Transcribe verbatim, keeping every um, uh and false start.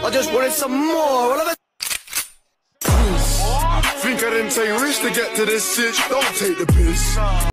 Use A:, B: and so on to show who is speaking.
A: I just wanted some more. All of it.
B: Think I didn't take risks to get to this sitch. Don't take the piss.